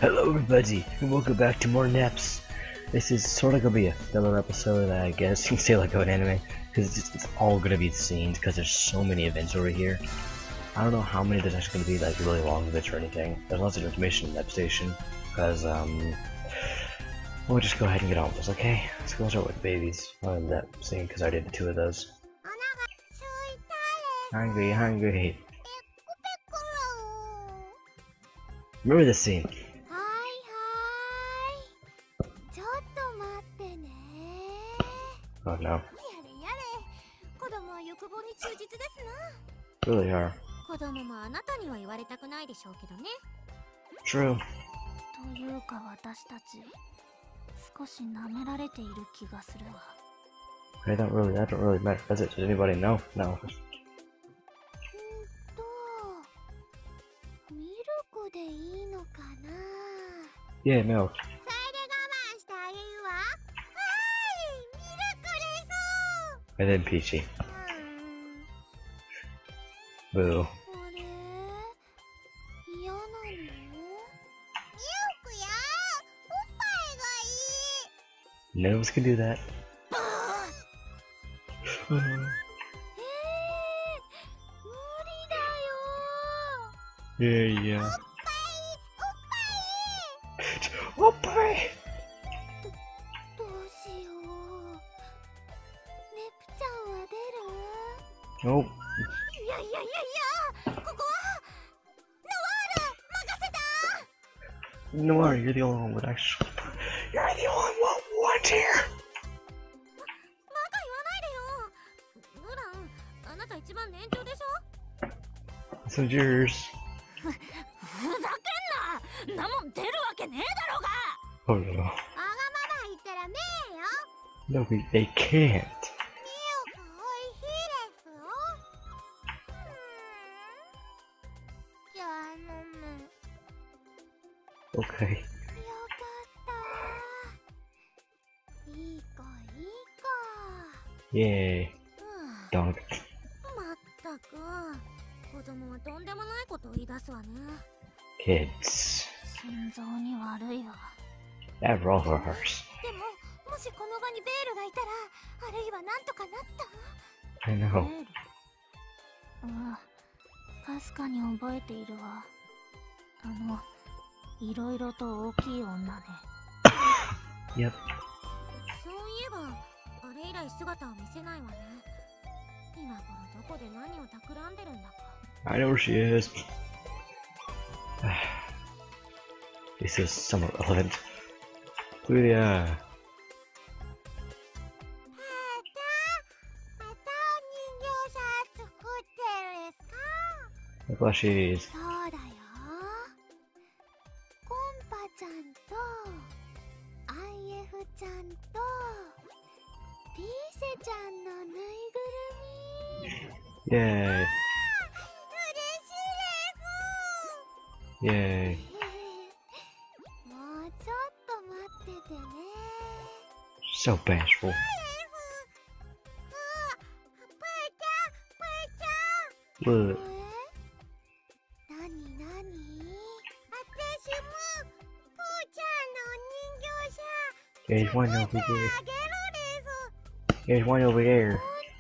Hello everybody, and welcome back to more Neps. This is sort of gonna be a filler episode, I guess you can say, like an anime, because it's all gonna be scenes, because there's so many events over here. I don't know how many there's actually gonna be, like, really long events or anything. There's lots of information in Nep Station, because, we'll just go ahead and get on with this, okay? Let's go start with babies on that scene, because I did 2 of those. Hungry, hungry. Remember this scene. Oh no. Really are. True. I don't really matter, does it? Does anybody know? No. Yeah, milk. And then Peachy. Boo. None of us can do that. Yeah. Oppai! Nope. Noir, you're the only one with actually. You're the only one here. This is yours. Oh no. No, they can't. Okay. Yay. Dog. Kids. That roll for hers. I know. Yep. I know where she is. This is somewhat relevant. Julia. The plushies. Yay. Yay. So bashful. Look. There's one over there. There's one over there.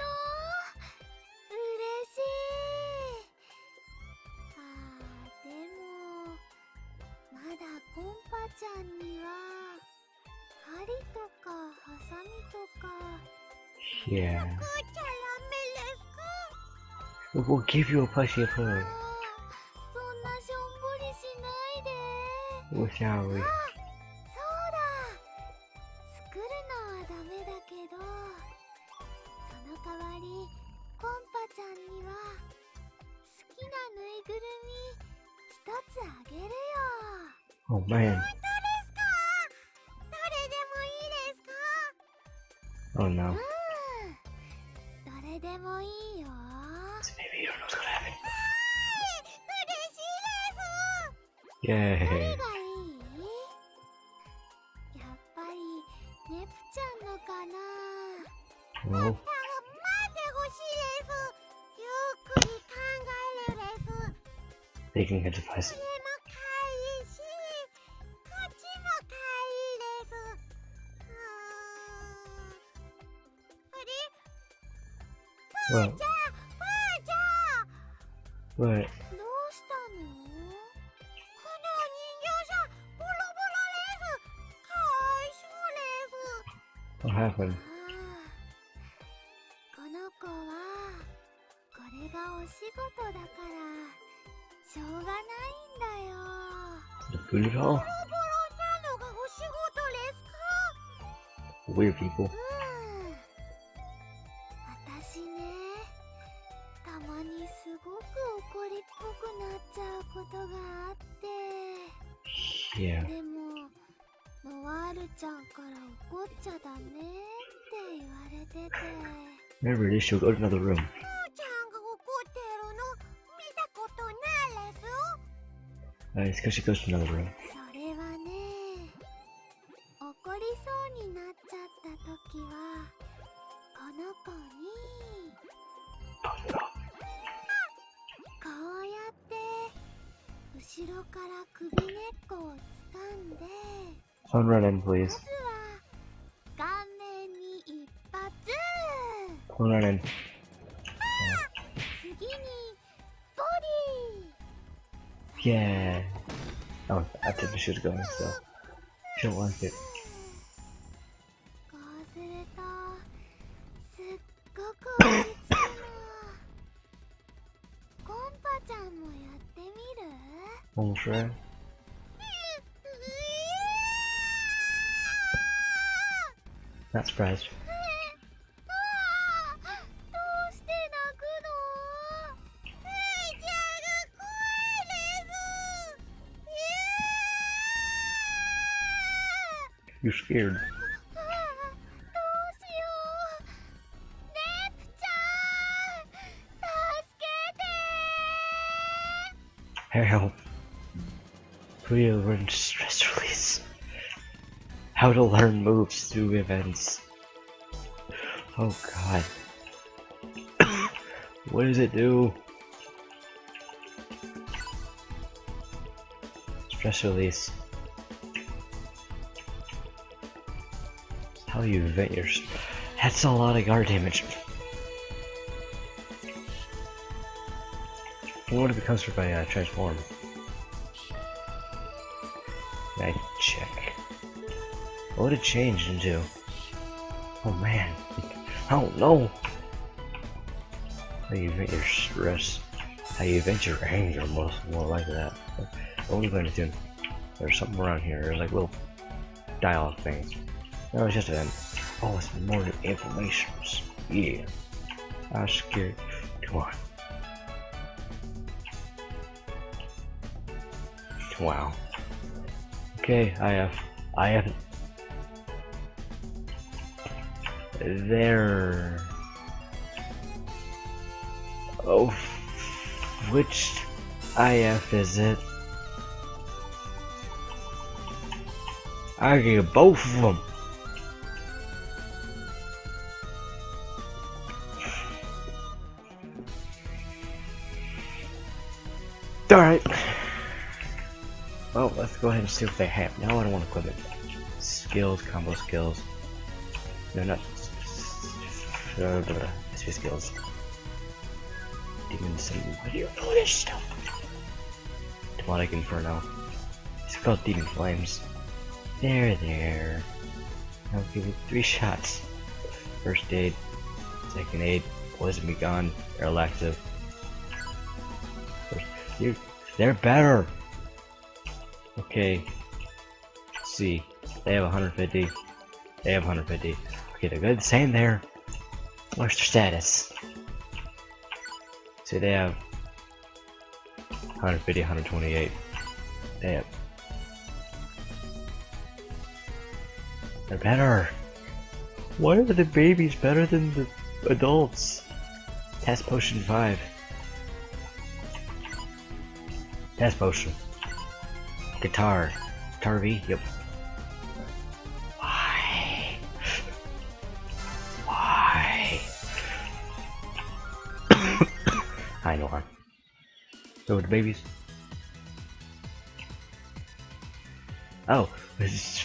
Yeah. We'll give you a plushie of her. What shall we? Oh man. Oh no. This baby, you don't know what's gonna happen. Yay. Oh. Taking advice. What? What? What happened? この子はこれがお仕事だからしょうがないんだよ。 The food at all? ボロボロなのがお仕事ですか？ Weird people. 私ね、たまにすごく怒りっぽくなっちゃうことがあって。 Yeah. でもノワールちゃんから怒っちゃダメって言われてて。 Remember this, she'll go to another room. ちゃんが怒ってるの見たことないです。 It's because she goes to another room. それはね、怒りそうになっちゃった時はこの子にこうやって後ろから首根っこを掴んで、 Phone run in, ま please. ずは顔面に一発、 Phone run in. 次にボディ。 Yeah. Oh, I think she was going, so she don't like it. こうするとすっごく落ち着くの。コンパちゃんもやってみる？ Almost right. Not surprised. どうして泣くの？ちゃんが怖いです。 You're scared. どうしよう。ネプちゃん、助けて。 Help. Please learn stress release. How to learn moves through events. Oh god. What does it do? Stress release. How you vent your... That's a lot of guard damage. What if it comes from my transform? I check. What would it change into? Oh man. I don't know. How you vent your stress. How you vent your anger, more like that. What was I doing? There's something around here. There's like little dialogue things. No, it's just an... Oh, it's more inflammations. Yeah. I'm scared. Come on. Wow. Okay, I have... There... Oh... Which IF is it? I get both of them. Alright. Well, let's go ahead and see what they have. Now I don't want equipment. Skills, combo skills. No, not... SP skills. Demon Symbol. What do you know this stuff? Demonic Inferno. It's called Demon Flames. There. I'll give you 3 shots. First aid, second aid, poison be gone, they're elective. They're better! Okay. Let's see. They have 150. They have 150. Okay, they're good. Same there. What's their status? See, they have 150, 128. Damn. They're better. Why are the babies better than the adults? Test potion 5. Test potion. Guitar. Guitar V? Yep. Why? Why? I know her. So with the babies. Oh, it's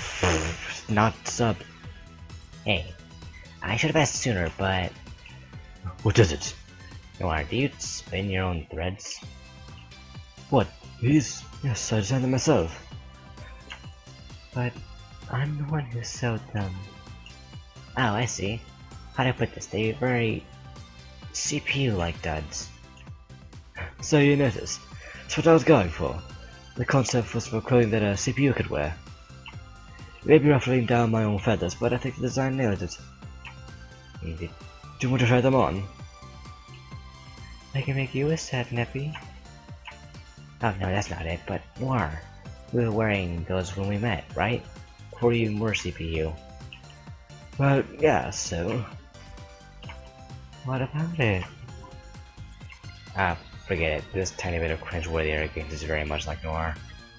not sub. Hey, I should have asked sooner, but What is it? Noir, do you spin your own threads? What? These? Yes, I designed them myself. But I'm the one who sewed them. Oh, I see. How do I put this? They're very CPU-like duds. So you noticed. That's what I was going for. The concept was for clothing that a CPU could wear. Maybe ruffling down my own feathers, but I think the design nailed it. Do you want to try them on? I can make you a set, Neppy. Oh no, that's not it, but Noir. We were wearing those when we met, right? Before you were CPU. Well, yeah, so... What about it? Ah, forget it. This tiny bit of cringe-worthy arrogance is very much like Noir.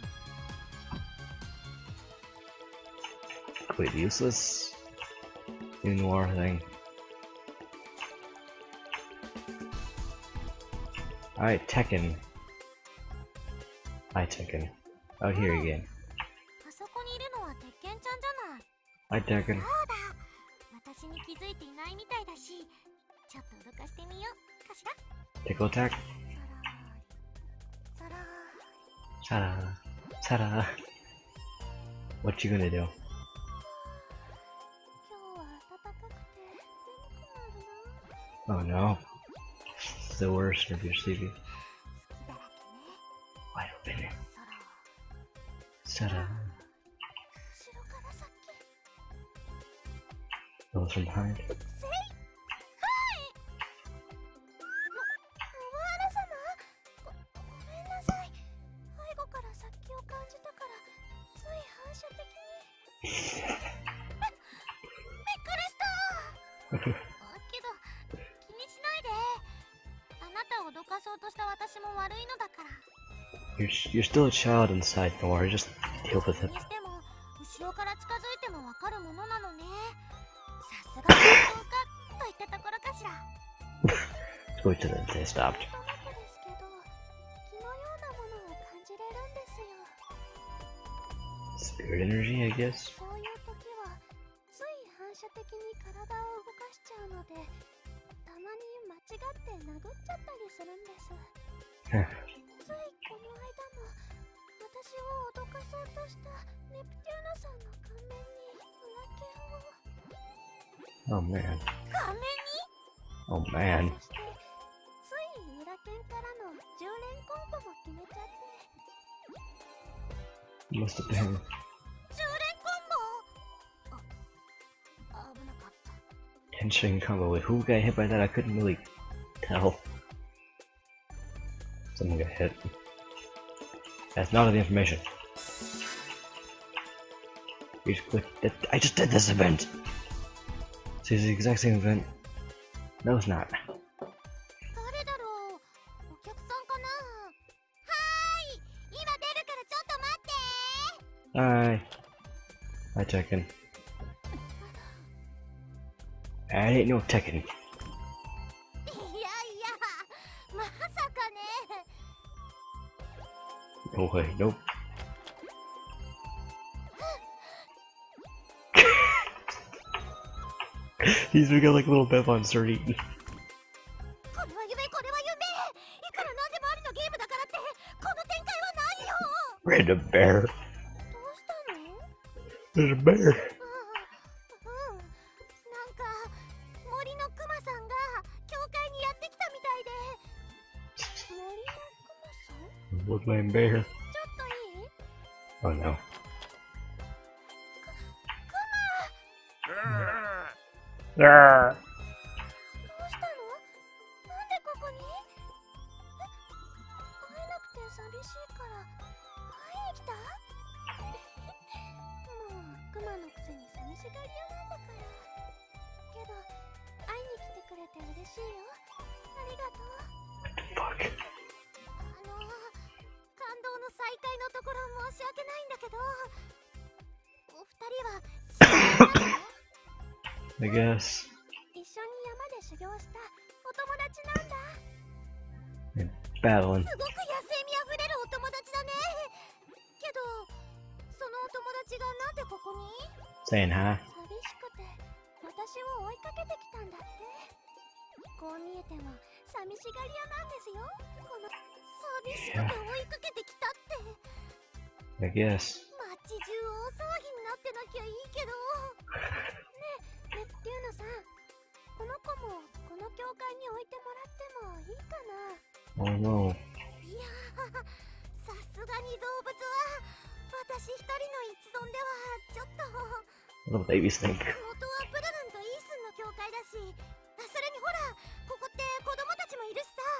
Completely useless. New Noir thing. Alright, Tekken. Hi, Tekken. Oh, here again. Hi, Tekken. Tickle attack. Ta-da. Ta-da. What you gonna do? Oh no. It's the worst if you're sleepy. Wide open. Ta-da. Those from behind. You're still a child inside, Noir. Just deal with it. Let's wait till they stopped. Spirit energy, I guess. Oh man. Oh man. Must have been. Henshin combo with who got hit by that? I couldn't really tell. Someone got hit. That's not the information. You just click that. I just did this event! So it's the exact same event. No, it's not. Hi. Hi, Tekken. I ain't no Tekken. No way, nope. He's become like a little Bev on Street. Random bear. There's a bear. Woodland bear. Oh no. Ah. I guess. And battling. Saying hi. こう見えても寂しがり屋なんですよ。この寂しくて追いかけてきたって。 I guess. 街中大騒ぎになってなきゃいいけど。ねえ、ネプテューヌさん、この子もこの教会に置いてもらってもいいかな。 Oh no. いやー、さすがに動物は私一人の一存ではちょっと。 Little baby snake. 元はプルルンとイースンの教会だし、それにほら、ここって子供たちもいるしさ。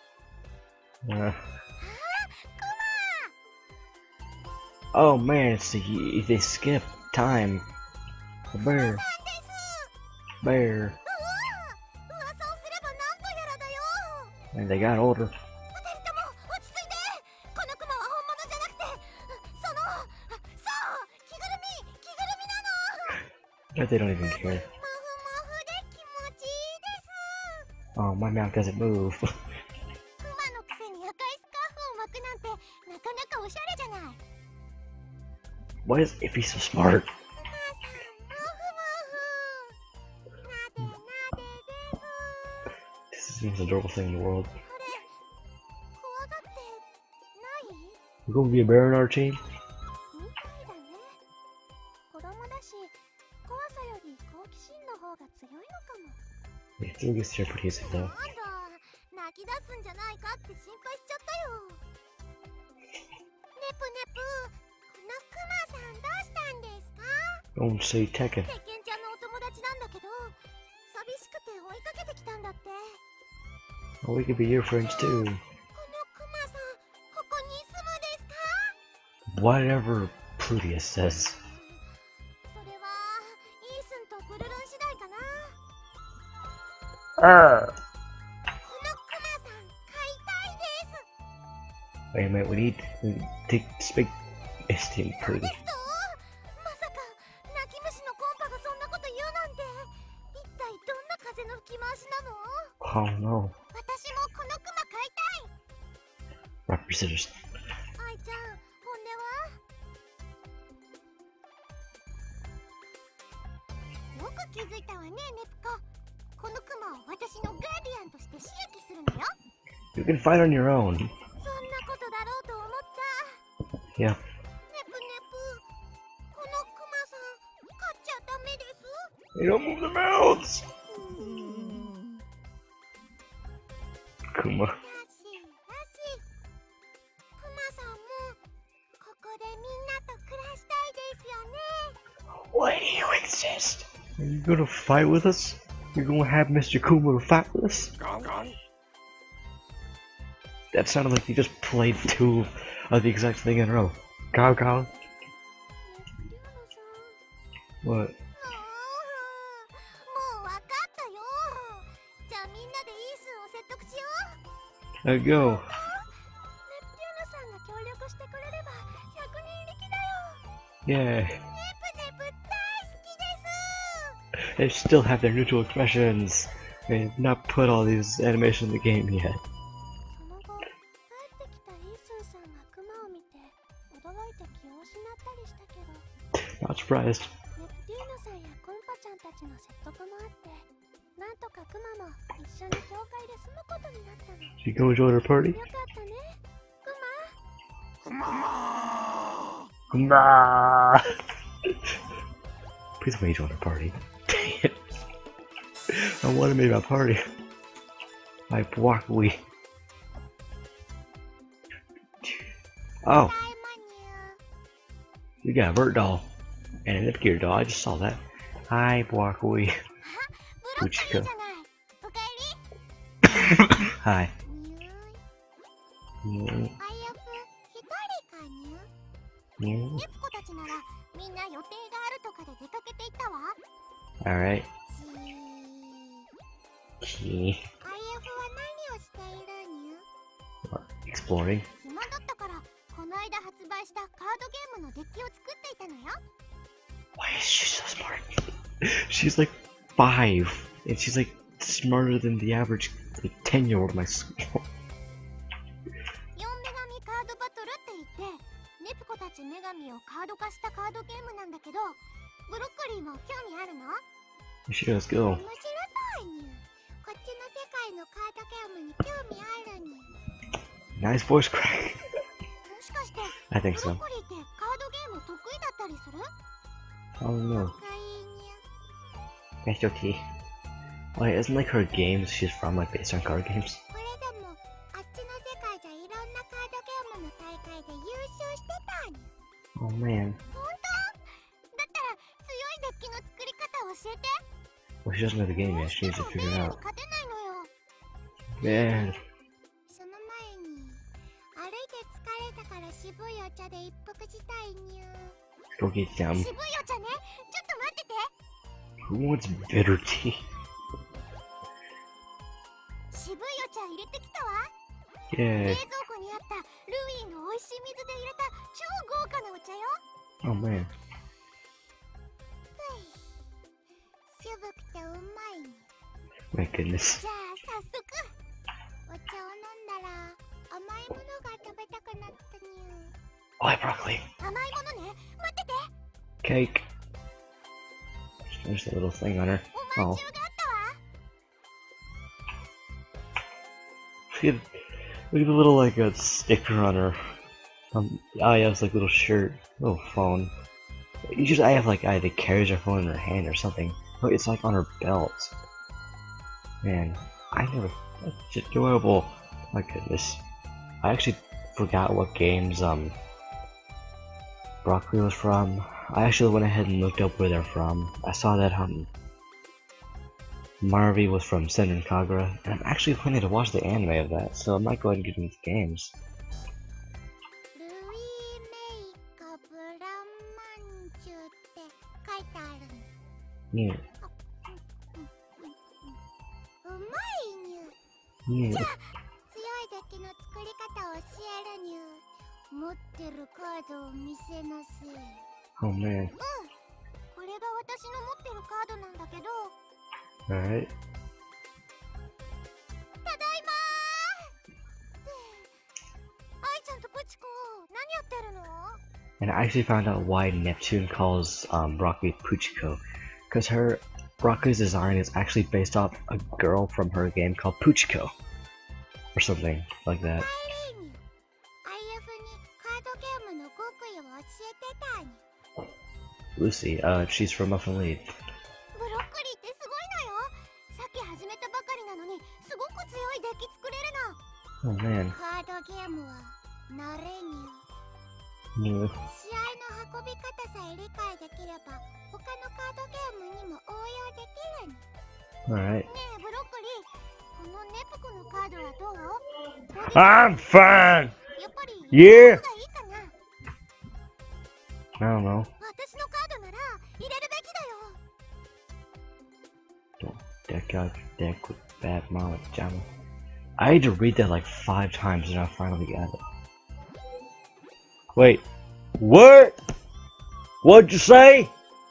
Oh man, it's they skip time. The bear. Bear. 噂をすればなんとやらだよ。 And they got older. 二人とも落ち着いて。このクマは本物じゃなくて、そう着ぐるみなの。 But they don't even care. モフモフで気持ちいいです。 Oh, my mouth doesn't move. クマのくせに赤いスカーフを巻くなんてなかなかおしゃれじゃない。 Why is Iffy so smart? クマさん、モフモフ。なでなでです。 This is the most adorable thing in the world. これ怖がってない？ You gonna be a bear on our team? みたいだね。子供だし、怖さより好奇心の方が強いのかも。 Yeah, I think it's pretty easy な though. んだ、泣き出すんじゃないかって心配しちゃったよ。ネプネプ、このクマさんどうしたんですか？ Don't say Tekken. 鉄拳ちゃんのお友達なんだけど、寂しくて追いかけてきたんだって。 Oh, we could be your friends too. このクマさん、ここに住むですか？ Whatever Plutus says. それはイースンとプルルン次第かな。 Ah. このクマさん飼いたいです。 Wait a minute, we need to speak Esteem なん Pretty. ですと？まさか泣き虫のコンパがそんなこと言うなんて。一体どんな風の吹き回しなの？ Oh no. 私もこのクマ飼いたい。 Rock, paper, scissors. 愛ちゃん、本音は？よく気づいたわね、ネプコ。このクマを私のガーディアンとして刺激するのよ。 You can fight on your own. そんなことだろうと思った。 Yeah. ネプネプ、このクマさん飼っちゃダメです。 They don't move their mouths. Kuma. らしいらしい。クマさんもここでみんなと暮らしたいですよね。 Why do you exist? Are you gonna fight with us? You're gonna have Mr. Kuma to fight with us? That sounded like you just played two of the exact thing in a row. Cow cow. ネプテューヌさん。 What? もうわかったよ。じゃあみんなでイースンを説得しよう。 Let go. ネプテューヌさんが協力してくれれば100人力だよ。 Yay. ネプネプ大好きです。 They still have their neutral expressions. They have not put all these animation in the game yet. その後、帰ってきたイースンさんがクマを見て驚いて気を失ったりしたけど、 Not surprised. ネプテューヌさんやコンパちゃんたちの説得もあって、なんとかクマも一緒に教会で住むことになったの。 She go join her party? よかったね、クマ。 Nah. Please let me join her party. Dang it. I wanted me my party. I block we. Oh, タイマニュー。 we got a Vert doll and an Nipgear doll. I just saw that. Hi, block we. ブロッコリーじゃない。おかえり。 Hi. にゅーい。 Mm, あやふ、一人かにゅ。 mm. ネプコたちならみんな予定があるとかで出かけていったわ。 Alright. ち Key. あやふは何をしているにゅ。 Exploring. 暇だったからこの間発売したカードゲームのデッキを作っていたのよ。 Why is she so smart? She's like 5, and she's like smarter than the average like 10-year-old in my school. 4女神カードバトルって言って、ネプコたち女神をカード化したカードゲームなんだけど、ブロッコリーも興味あるの？ We should just go. 面白そうにゅ。 こっちの世界のカードゲームに興味あるに。 Nice voice crack. もしかして I ブ think ロ so. ッコリーってカードゲーム得意だったりする？ Oh no. 得意にゃ。 That's okay. Wait, isn't like her games she's from like based on card games? これでもあっちの世界じゃいろんなカードゲームの大会で優勝してたにゃ。 Oh man. 本当？だったら強いデッキの作り方を教えて。 Well, she doesn't know the game yet. She needs to でも figure ベ it ール out. に勝てないのよ。 Man. その前に歩いて疲れたから渋いお茶で一服したいにゃ。 Go get down. 渋いお茶ね。ちょっと待ってて。 Who wants bitter tea? 渋いお茶入れてきたわ。 Yeah. 冷蔵庫にあったルイーの美味しい水で入れた超豪華なお茶よ。 Oh man. 渋くてうまいに。 My goodness. じゃあ早速お茶を飲んだら甘いものが食べたくなったにゅ。 Oh, broccoli. 甘いものね。待ってて。 Cake. There's a little thing on her. おまん Oh. じゅうがあったわ。 Look at the little like a sticker on her. Oh yeah, it's like a little shirt, little phone. Usually I have like either carries her phone in her hand or something. Oh, it's like on her belt. Man, I never. That's adorable. My goodness, I actually forgot what games Broccoli was from. I actually went ahead and looked up where they're from. I saw that Marvy was from Senran Kagura, and I'm actually planning to watch the anime of that, so I might go ahead and get into the games. ルイーメイカブランマンジュって書いてあるに。 Yeah. うまいにゅ。 Yeah. じゃあ強いデッキの作り方を教えるにゅ。持ってるカードを見せなせ。 Oh man. これが私の持ってるカードなんだけど。 Alright. ただいまー。愛ちゃんとプチコ何やってるの？ And I actually found out why Neptune calls Broccoli Puchiko, because Broccoli's design is actually based off a girl from her game called Puchiko, or something like that. 帰りに IF にカードゲームの極意を教えてたに。 Lucy, she's from Muffin Lead. ブロッコリーってすごいのよ。さっき始めたばかりなのにすごく強いデッキ作れるの。 Oh man. カードゲームは慣れに。 Yeah. 試合の運び方さえ理解できれば他のカードゲームにも応用できるに。 Alright. ねえブロッコリー、このネプコのカードはどう？ I'm fine! やっぱり Yeah! がいいかな。 I don't know. 私のカードなら入れるべきだよ。 Don't deck out your deck with bad mama jama. I had to read that like 5 times and I finally got it. Wait. What? What'd you say?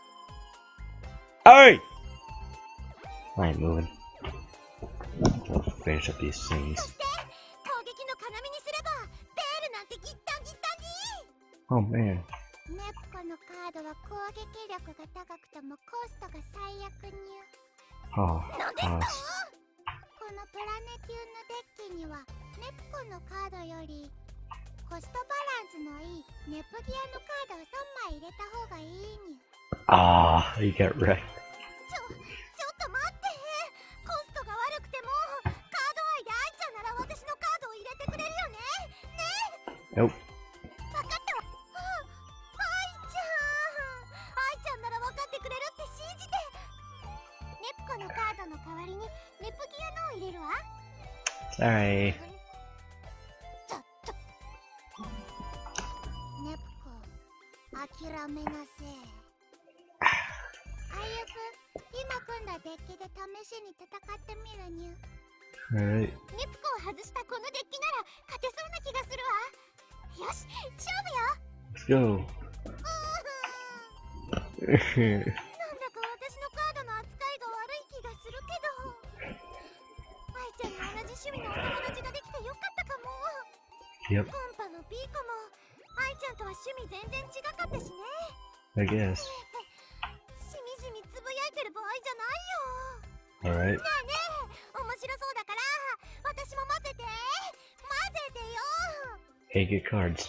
Hey! I ain't moving. I'll finish up these things. そして攻撃の要にすればベールなんてギッタンギッタンに。 Oh man. ネプコのカードは攻撃力が高くてもコストが最悪に。 Oh, なんですか？このプラネティウムデッキにはネプコのカードよりコストバランスのいいネプギアのカードを3枚入れた方がいいに。 ah, you got wrecked. ちょっと待って。コストが悪くてもカード愛で愛ちゃんなら私のカードを入れてくれるよね。ね。 Nope. 分かったわ。愛ちゃんなら分かってくれるって信じて。ネプコのカードの代わりにネプギアのを入れるわ。 Sorry. ちょっとネプコ諦めなせ。あゆぶ今組んだデッキで試しに戦ってみるにゅ。 Alright. ネプコを外したこのデッキなら勝てそうな気がするわ。よし勝負よ。 Let's go. なんだか私のカードの扱いが悪い気がするけど。愛ちゃんに同じ趣味のお友達ができてよかったかも。 Yep, コンパのピーコも愛ちゃんとは趣味全然違かったしね。 I guess. しみじみつぶやいてる場合じゃないよ。 Alright. ねえねえ、面 Hey, get cards.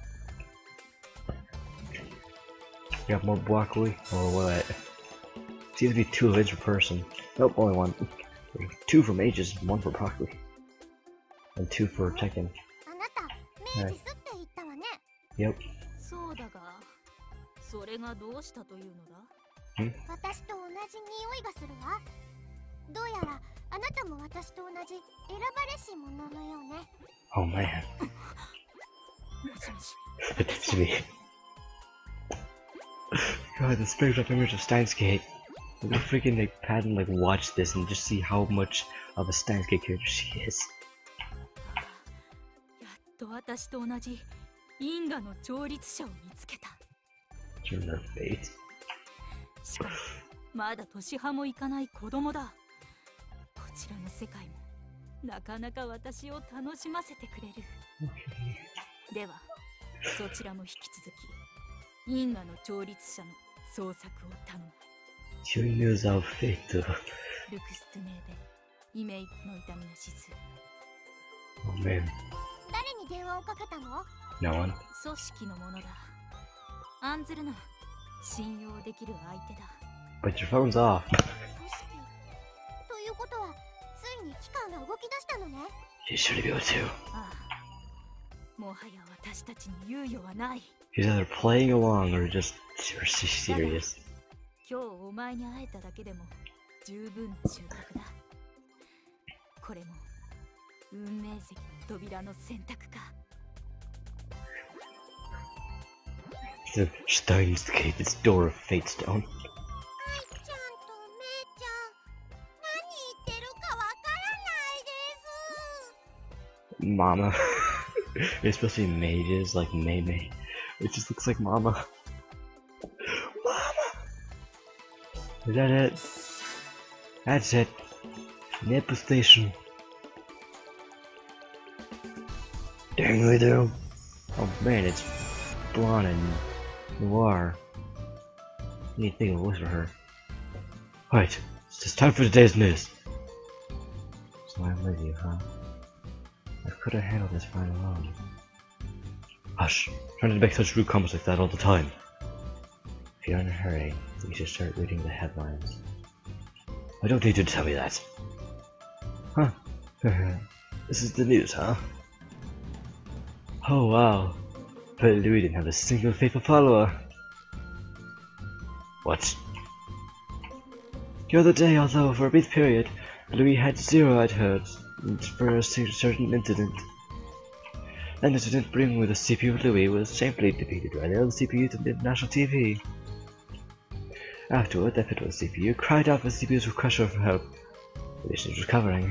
Got more broccoli or what? Seems to be 2 of each per person. Nope, only 1. There's 2 for mages, 1 for broccoli, and 2 for Tekken. あなた、明治スって言ったわね。 Yep. そうだが、それがどうしたというのだ？ 私と同じ匂いがするわ。どうやらあなたも私と同じ選ばれし者のようね。 Oh man. もしもし。 It's me. God, the spiritual image of Steins Gate. Like, freaking like Patton like watch this and just see how much of a Steins Gate character she is. やっと私と同じ因果の調律者を見つけた。 Turn her fate. しかもまだ年派もいかない子供だ。こちらの世界もなかなか私を楽しませてくれる。ではそちらも引き続き因果の調律者の捜索を頼む。 She knows our fate though. ルクストゥネーベイメイの痛みの指数。 Oh man. 誰に電話をかけたの？ No one. 組織のものだ。案ずるな。信用できる相手だ。 But your phone's off. 組織ということはついに機関が動き出したのね。 You should be able to. ああ、もはや私たちに猶予はない。 He's either playing along or just serious. 今日お前に会えただけでも十分な収穫だ。これも運命石の扉の選択か。 The Steins Gate, this door of fate stone. 愛ちゃんとめいちゃん、何言ってるかわからないです。 Mama. You're supposed to be mages like Mei Mei. It just looks like Mama. Mama! Is that it? That's it. Nipple Station. Dang, we do. Oh man, it's blonde and noir. I need to think of a voice for her. Right, it's time for today's news. So I'm with you, huh? I could have handled this fine alone. Hush! Trying to make such rude comments like that all the time. If you're in a hurry, you should start reading the headlines. I don't need you to tell me that. Huh? This is the news, huh? Oh wow. But Louis didn't have a single faithful follower. What? The other day, although for a brief period, Louis had 0 I'd heard for a certain incident. An incident bring with the CPU of Louis was shamefully defeated by the other CPU to national TV. Afterward, the pitiful CPU cried out for CPU's request for help. The nation was recovering.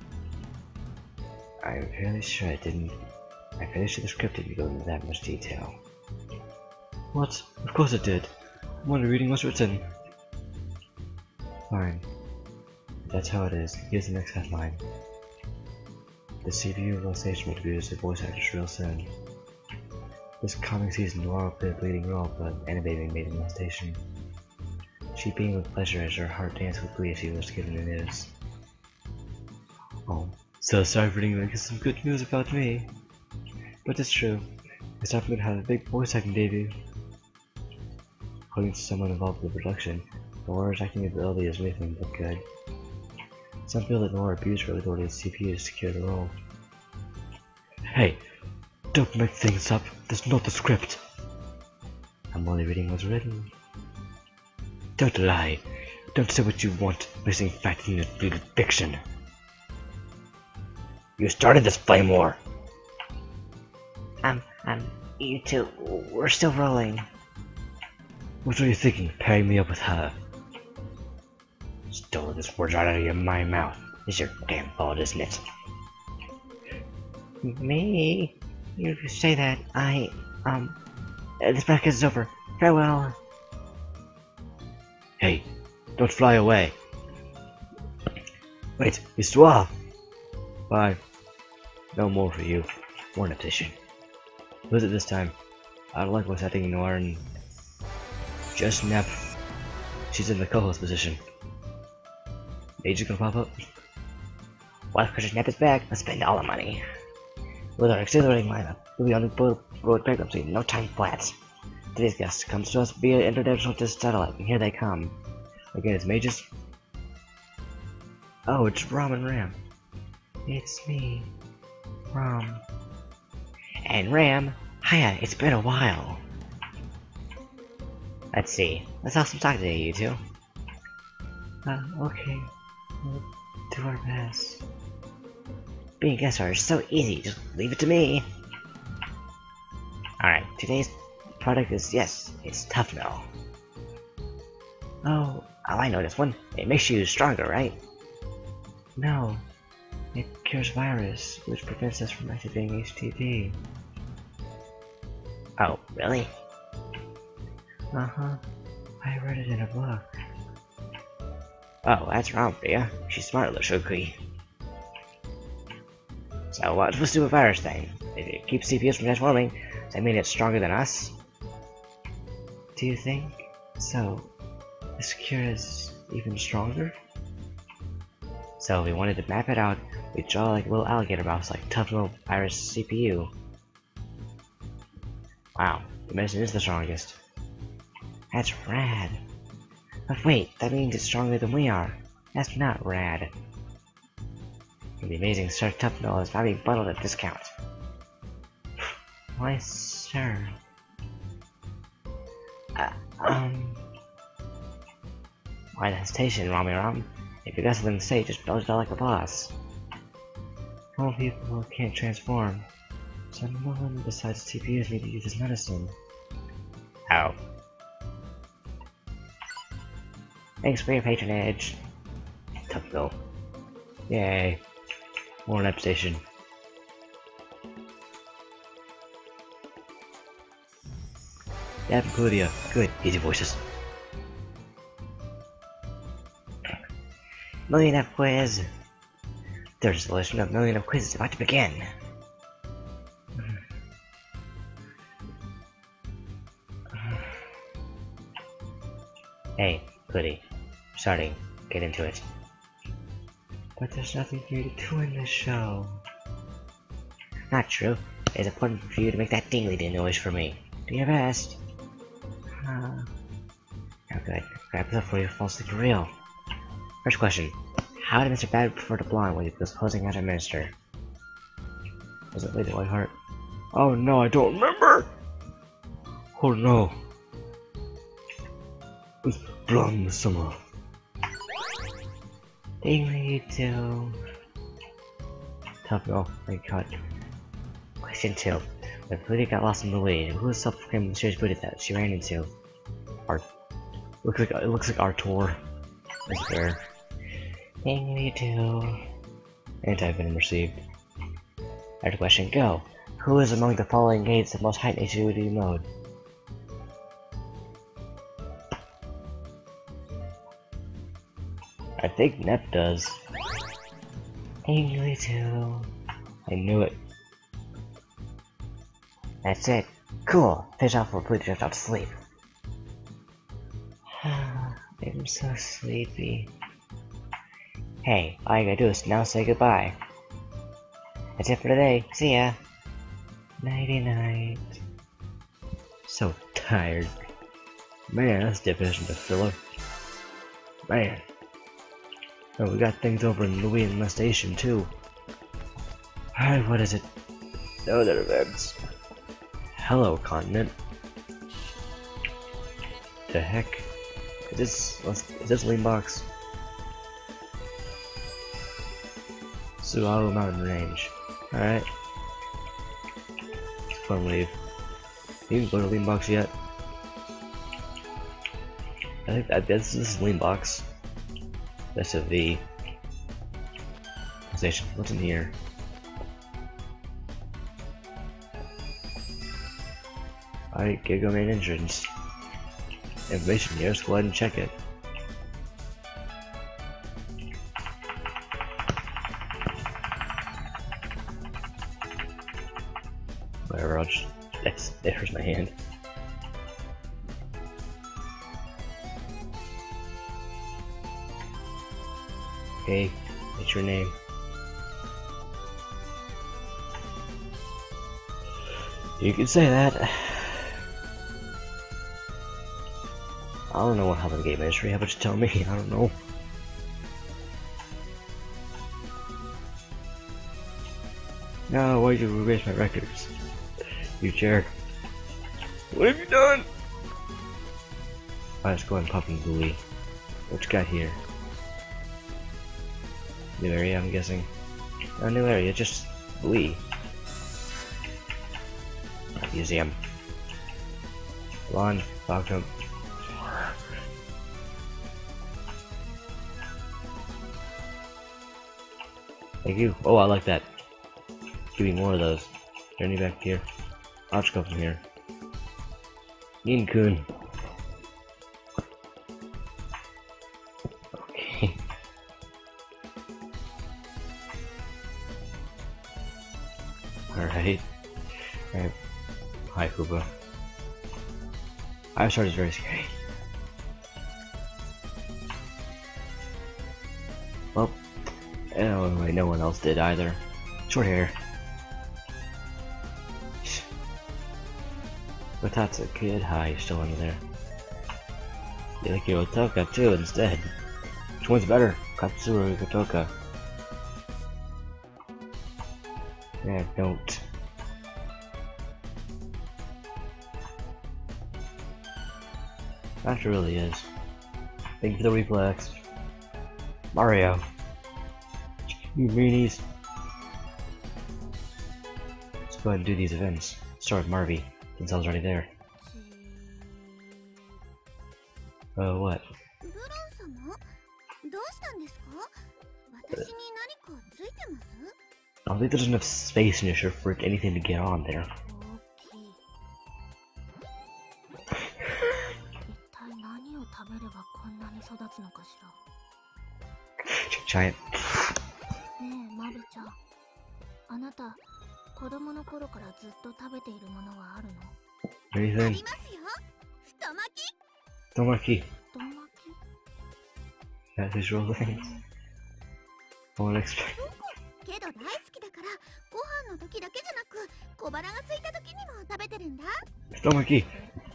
I'm fairly sure I finished the script didn't go into that much detail. What? Of course it did. I'm only reading what's written. Fine. If that's how it is, here's the next headline. The CPU realization will introduce the voice actors real soon. This coming season, Noir will play a leading role, but Annabelle made a molestation. She beamed with pleasure as her heart danced with glee as she was given the news. Oh, so sorry for getting some good news about me. But it's true. It's time for me to have a big voice acting debut. According to someone involved with the production, Nora's acting ability is anything but good. Some feel that Nora abused her authority as CPU to secure the role. Hey! Don't make things up! That's not the script! I'm only reading what's written. Don't lie! Don't say what you want, mixing fact in your fiction! You started this flame war! You two, we're still rolling. What are you thinking, pairing me up with her? Stole this word right out of my mouth. It's your damn fault, isn't it? Me? You say that, this podcast is over. Farewell. Hey, don't fly away. Wait, Histoire! Bye. No more for you. War petition. Who's it this time? I don't like what's happening in Noir and just Nep. She's in the co-host position. Major gonna pop up? Well, because Nep is back, let's spend all the money. With our exhilarating lineup, We'll be on the road bankruptcy. No time flat. Today's guest comes to us via international satellite, and here they come. Again, it's Mages. Oh, it's Rom and Ram. It's me, Rom. And Ram. Hiya, it's been a while. Let's see. Let's have some talk today, you two. Okay. We'll do our best. Being guest stars is so easy, just leave it to me. Alright, today's product is, yes, it's Tufno. Oh, I know this one. It makes you stronger, right? No. It cures virus, which prevents us from activating HTV. Oh, really? Uh-huh. I read it in a book. Oh, that's wrong for you. She's smart, little Shukri. So what's supposed to do a virus thing? If it keeps CPUs from transforming, does that mean it's stronger than us? Do you think? So, this cure is even stronger? So if we wanted to map it out, we'd draw like a little alligator mouse like Tufno virus CPU. Wow, the medicine is the strongest. That's rad. But wait, that means it's stronger than we are. That's not rad. And the amazing Sir Tufno is now being bundled at discount. Why, sir? Why the hesitation, Ram? If you got something to say, just belch it out like a boss. Normal people can't transform, so no one besides TPUs need to use this medicine. Ow. Thanks for your patronage. Tufno. Yay. More Nep Station. Yep, Claudia. Good. Easy voices. Million F quiz. There's a selection of million of quizzes about to begin. Hey, Goody. Starting. Get into it. But there's nothing for you to do in this show. Not true. It's important for you to make that dingly noise for me. Do your best. Oh, good. Grab this up for you fall asleep for real. First question. How did Mr. Bad prefer to blonde when he was posing as a minister? Was it Lady Whiteheart? Oh no, I don't remember! Oh no. It was blonde summer. Dingly do. Tufno, my god. Question 2. When Booty got lost in the lead, who was self-proclaimed mysterious Booty that she ran into? It looks like Artur. Is there? Dingly do. Anti-venom received. After question, go. Who is among the following gates the most heightened HUD mode? I think Nep does. Dingly do. I knew it. That's it. Cool. Fish off for Booty to drift off to sleep. I'm so sleepy. Hey, all you gotta do is now say goodbye. That's it for today. See ya. Nighty night. So tired. Man, that's definition of filler. Man. Oh, we got things over in Louis and the station too. Alright, what is it? No, that events. Hello, continent. The heck? Is this Lean Box? Suaru Mountain Range. Alright. Fun leave. You can go to Lean Box yet? I think this is Lean Box. That's a V. Station. What's in here? Alright, Giga main entrance. Information here, so go ahead and check it. Whatever, I'll just... there's my hand. Okay, what's your name? You can say that. I don't know how the game industry, how about you tell me? I don't know. No, why'd you erase my records? You jerk. What have you done? Alright, let's go ahead and pop in Bluey. What you got here? New area, I'm guessing. No new area, just Bluey. Museum. Come on, talk to him. Thank you. Oh, I like that. Give me more of those. Turn you back here. I'll just go from here. Nin-kun. Okay. Alright. Alright. Hi, Fuba. Ivysaur is very scary. Well, anyway, no one else did either. Short hair. But that's a kid. Hi, you're still under there. You like your Otoka too instead. Which one's better? Katsura or Kotoka? Yeah, don't. That really is. Thank you for the reflex. Mario. You meanies. Let's go ahead and do these events. Start with Marvy, since I was already there. What? I don't think there's enough space in your for anything to get on there. Giant. Anything? Futomaki. That's his real thing. I won't expect. Futomaki.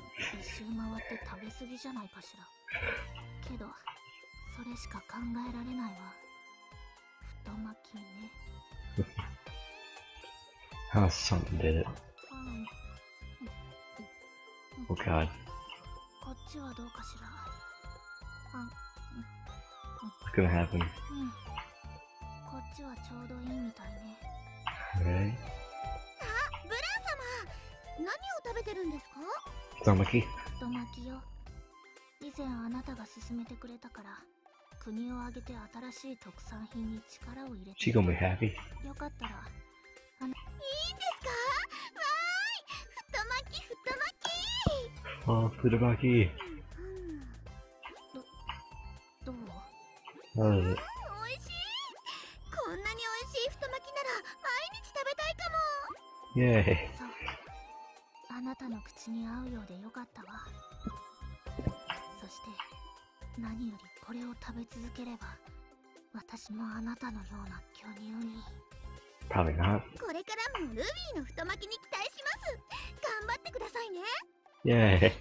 Oh, something did it. Oh god. What's gonna happen? Alright. Futomaki? She gonna be happy. Oh, Futomaki. How is it? Yay. Probably not. Yay.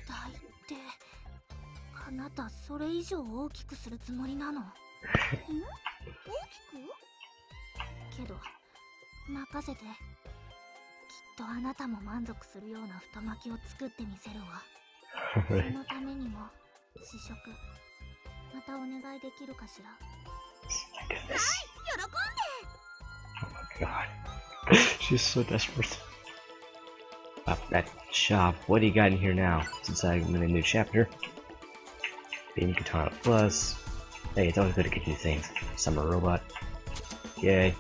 Oh my god. She's so desperate. That shop. What do you got in here now? Since I'm in a new chapter. Beam Katana Plus. Hey, it's always good to get new things. Summer Robot. Yay.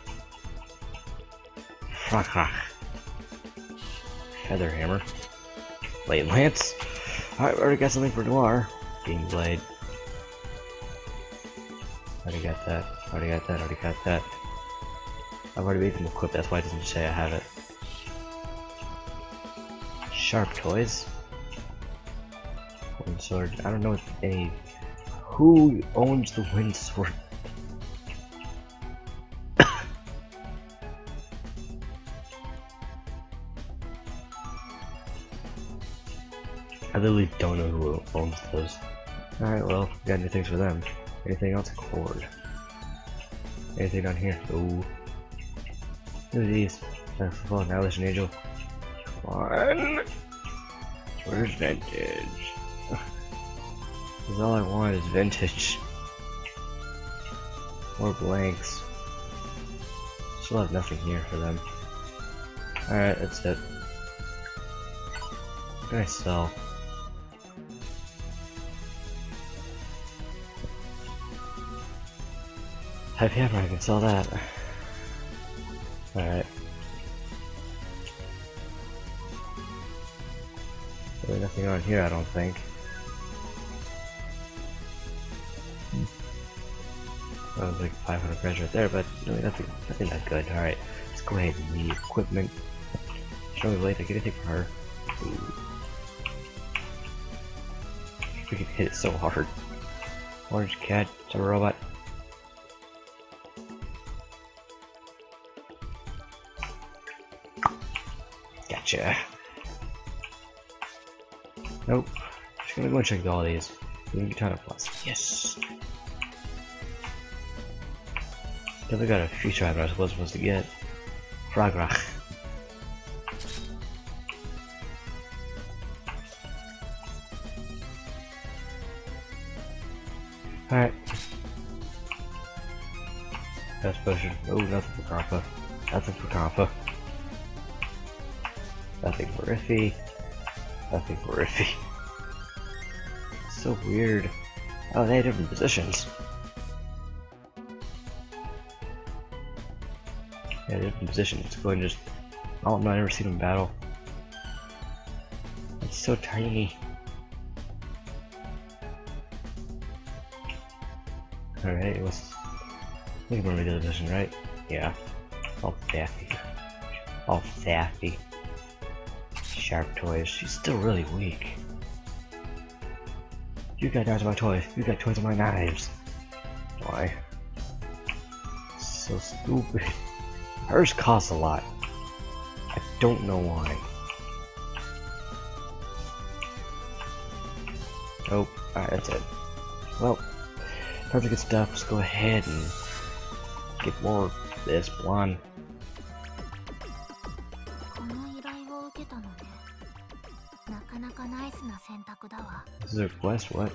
Frakrak. Feather Hammer. Blade Lance. Alright, we already got something for Noir. Beam Blade. Already got that. Already got that. Already got that. I've already made them equipped, that's why it doesn't say I have it. Sharp Toys. Wind Sword. I don't know if any. Who owns the Wind Sword? I literally don't know who owns those. Alright, well, we got new things for them. Anything else? Cord. Anything down here? Ooh. Look at these. Oh, now there's an angel. One. Where's vintage? Cause all I want is vintage. More blanks. Still have nothing here for them. Alright, that's it. What can I sell? Heavy hammer, I can sell that. Alright. Really nothing on here, I don't think. That was like 500 grams right there, but really nothing that good. Alright, let's go ahead and need equipment. Show me late, I get anything for her. Ooh. We can hit it so hard. Orange cat, it's a robot. Gotcha. Nope. Just gonna go and check all these. We can ton of plus. Yes! Then we got a future item I was supposed to get. Fragrach. Alright. Best potion. Oh, nothing for Karpa. Nothing for Karpa. Nothing for Iffy. Nothing for Iffy. So weird. Oh, they have different positions. Yeah, different positions. Let's go ahead and just. Oh no, I never seen them in battle. It's so tiny. Alright, let's. I think we're in a good position, right? Yeah. All sassy. All sassy. Sharp toys. She's still really weak. You got knives on my toys. You got toys on my knives. Why? So stupid. Hers costs a lot. I don't know why. Oh, alright, that's it. Well, time to get stuff. Let's go ahead and get more of this blonde. This is a request, what?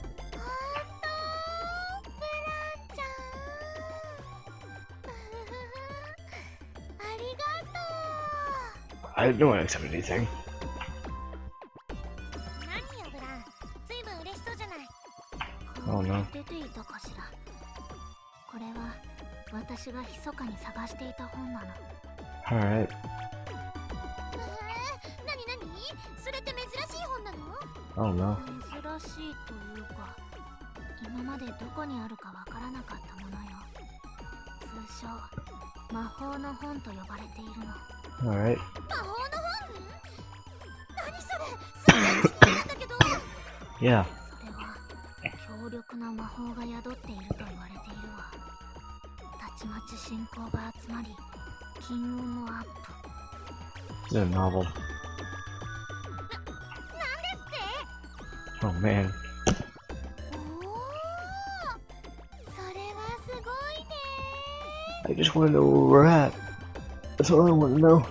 I don't want to accept anything. Oh no. Alright. Oh no. 今までどこにあるかわからなかったものよ。通称魔法の本と呼ばれているの。 Alright. 魔法の本？何それ？すごい貴重なんだけど。 Yeah. それは強力な魔法が宿っていると言われているわ。たちまち信仰が集まり、金運もアップ。 It's a novel. なんですって？ Oh man. I just want to know where we're at. That's all I want to know.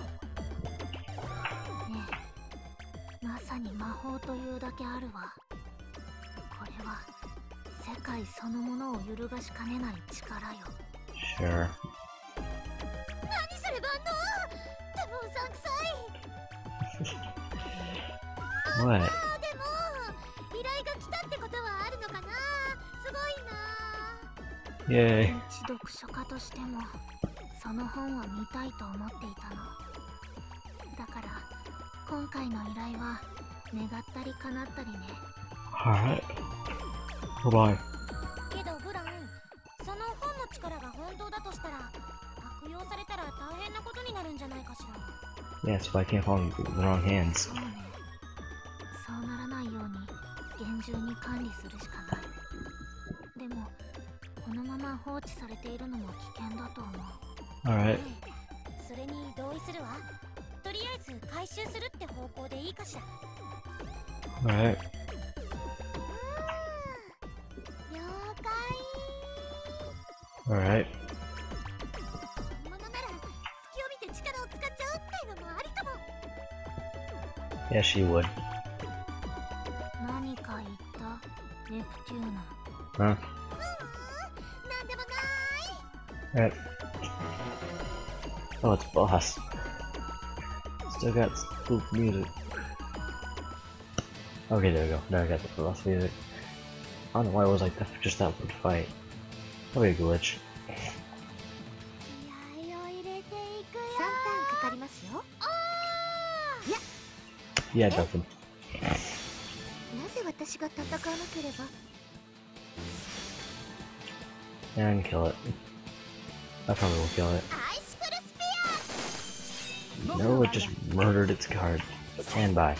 まさに魔法というだけあるわ。これは世界そのものを揺るがしかねない力よ。 Sure. 何それ万能？でもうさんくさい。 What? でも依頼が来たってことはあるのかな。すごいな。 Yay. 一読書家としてもその本を見たいと思っていたの。だから今回の依頼は願ったり叶ったりね。 Alright. Bye-bye. けどブラン、その本の力が本当だとしたら悪用されたら大変なことになるんじゃないかしら。 Yes, but I can't fall into the wrong hands. そうね。そうならないように厳重に管理するしかない。でもこのまま放置されているのも危険だと思う。 Alright. それに同意するわ。とりあえず回収するって方向でいいかしら。 Alright. 了解。 Alright. 本物なら隙を見て力を使っちゃうっていうのもありかも。 Yeah, she would. 何か言ったネプテューナ。 Huh? なんでもない。 Alright. Oh, it's boss. Still got spook music. Okay, there we go. Now I got the boss music. I don't know why it was like that, just that one fight. Probably a glitch. 気合を入れていくよ。3ターンかかりますよ。 Yeah, nothing. なぜ私が戦わなければ。 And kill it. I probably will kill it. アイシクルスピア。 No, it just murdered its card. Stand by.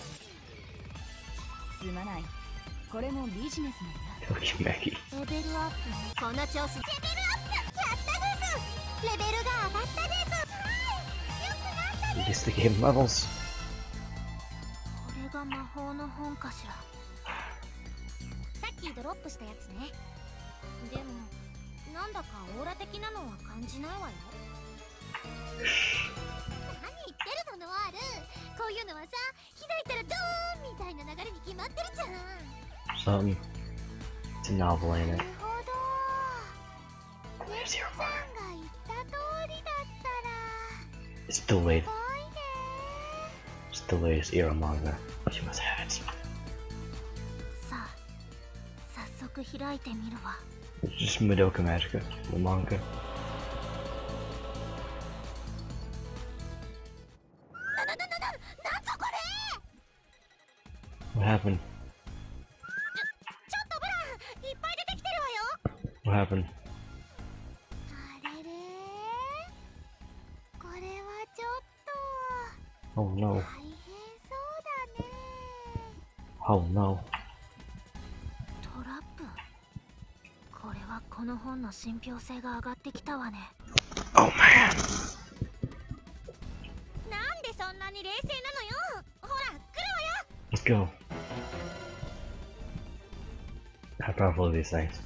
すまない。これもビジネスなんだ。 Tokimeki. レベルアップ。この調子。レベルアップ。やったです。レベルが上がったです。よくなったです。 Reduce the game levels. これが魔法の本かしら。さっきドロップしたやつね。でもなんだかオーラ的なのは感じないわよ。何言ってるのノワール。こういうのはさ、開いたらドーンみたいな流れに決まってるじゃん。 Something. It's a novel, ain't な it? るほど。ネプちゃんが言った通りだったら It's delayed. すごいね。 It's the latest era manga. She must have it. さあ、早速開いてみるわ。 It's just Madoka Magica, the manga. なんぞこれ。 What happened? ちょっとブラン、いっぱい出てきてるわよ。 What happened? あれれ、これはちょっ Oh と no. 大変そうだね。 Oh no. トラップ。これはこの本の信憑性が上がってきたわね。 Oh man. なんでそんなに冷静なのよ。ほら、来る Let's go. How powerful are these things?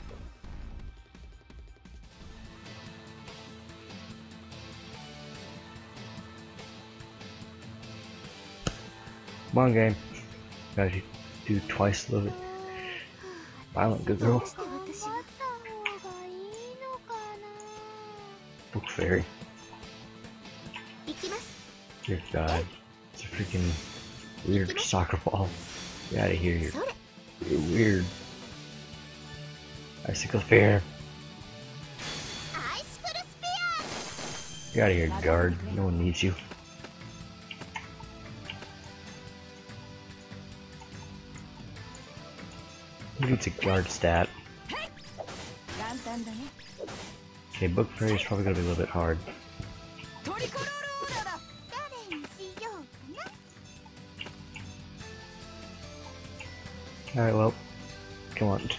Come on, game. Gotta do twice a little bit. わよ。 Violent good girl. どうして私が頑張った方がいいのかな。 Book fairy. 行きます。 Dear God. It's a freaking weird soccer ball. Get out of here. それ。 You're weird. Icicle fair. アイシクルスピ Get out of here, guard. No one needs you. Who needs a guard stat? 簡単だね。 Okay, book fairy is probably gonna be a little bit hard. トリコロールオーラだ。 ア。誰にしようかな。 Alright, well. Come on.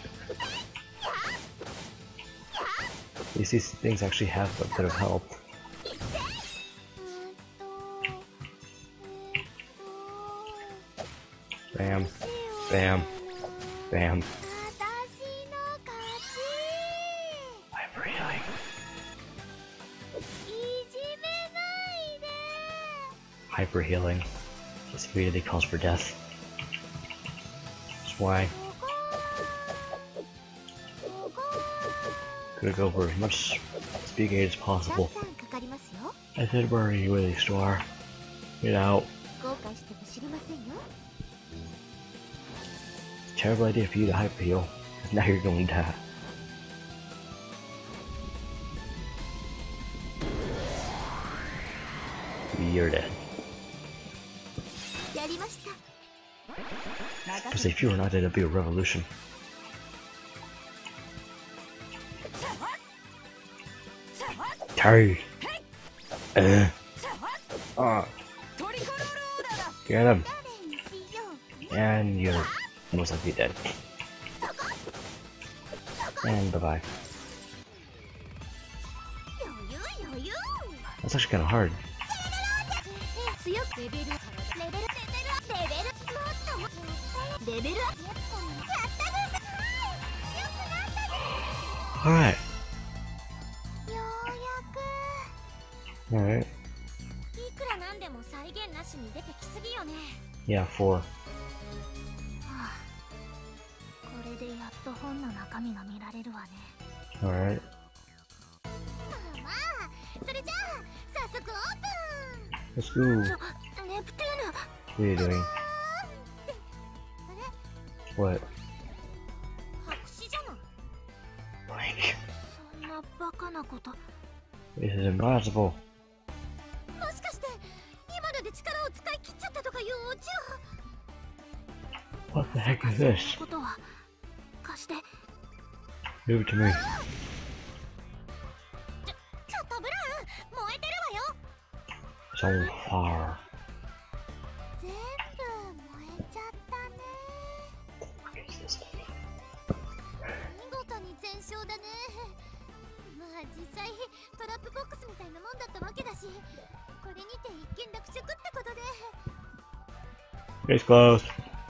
At least these things actually have a bit of help. Bam. Bam. Bam. 私の勝ち。 Hyper healing. いじめないで。 Hyper healing. This immediately calls for death. That's why. ここ。 Gonna go for as much speed gauge as 3 possible. ターンかかりますよ。 I said where are you with Star? Get out. 後悔しても知りませんよ。 Terrible idea for you to hyper heal. Now you're going to die. You're dead. やりました。 Because if you were not dead, it'd be a revolution. Terry! Get him! 誰にしようか And you're most likely dead. And bye bye. 余裕余裕。 That's actually kind of hard. 強くレベルもっともっレベルアップ。 Alright. ようや Alright. いくらなんでも再現なしに出てきすぎよね。 Yeah, 4. はあ、これでやっと本の中身が見られるわね。 Alright. く。まあそれじゃあ早速オープン。 Let's go. ネプテューヌ、 What are you doing? あれ What? 白紙じゃない。 Like, そんなバカなこと。 this is impossible. もしかして今ので力を使い切っちゃったとかいうオチを。 What the heck is this? ことは貸して。 Move it to me. ちょっとブラウン燃えてるわよ。 So far. 全部燃えちゃったね。 What is this? 見事に全焼だね。まあ実際トラップボックスみたいなもんだったわけだし、これにて一件落着ってことで。 Case closed.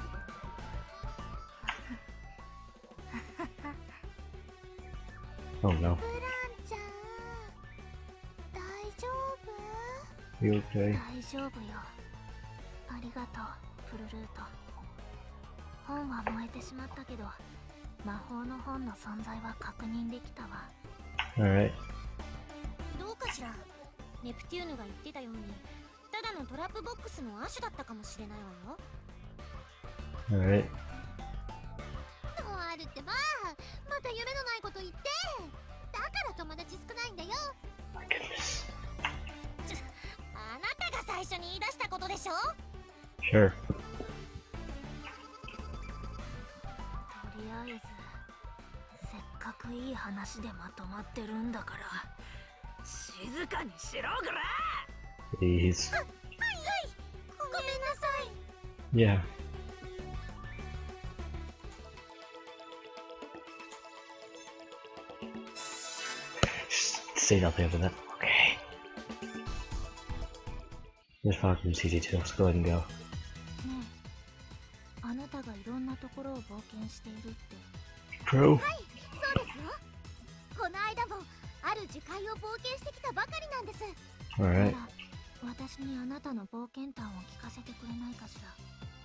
Oh no. ブランちゃん大丈夫？ You okay? 大丈夫よ。ありがとう、プルルート。本は燃えてしまったけど、魔法の本の存在は確認できたわ。 Alright. どうかしら。ネプテューヌが言ってたように、ただのトラップボックスの亜種だったかもしれないわよ。 Alright. あるってば、また夢のないこと言って。だから友達少ないんだよ。 My goodness. あなたが最初に言い出したことでしょ。 Sure. とりあえず、せっかくいい話でまとまってるんだから、静かにしろぐら。 Please. ごめんなさい。 Yeah. Just say nothing over that. Okay. This fucking easy too. Let's go ahead and go. ねえ、あなたがいろんなところを冒険しているって。 True. そうですよ。この間もある樹海を冒険してきたばかりなんです。 Alright. なら、私にあなたの冒険談を聞かせてくれないかしら。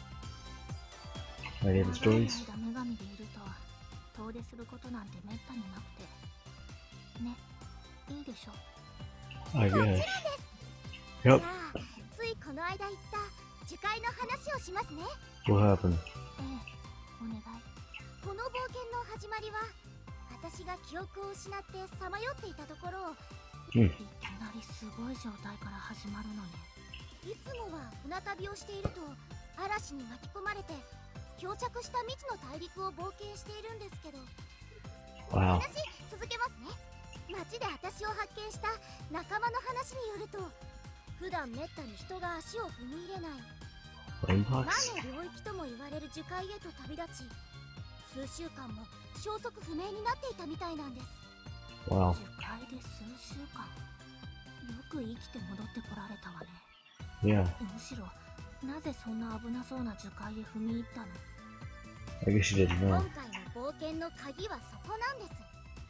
Any other 長い stories? 間女神でいると遠出することなんてめったになくてね、いいでしょ。 I guess. じゃ Yep. あついこの間言った樹海の話をしますね。 What happened? ええ、お願い。 この冒険の始まりは、私が記憶を失ってさまよっていたところを、 Hmm. いきなりすごい状態から始まるのね。 いつもは船旅をしていると嵐に巻き込まれて漂着した未知の大陸を冒険しているんですけど、 Wow. 話続けますね。街で私を発見した仲間の話によると、普段めったに人が足を踏み入れない魔 Rainbox? の領域とも言われる樹海へと旅立ち、数週間も消息不明になっていたみたいなんです。 Wow. 樹海で数週間。よく生きて戻ってこられたわね。 Yeah. むしろ、なぜそんな危なそうな樹海へ踏み入ったの？ I guess you didn't 今 know. 回の冒険の鍵はそこなんです。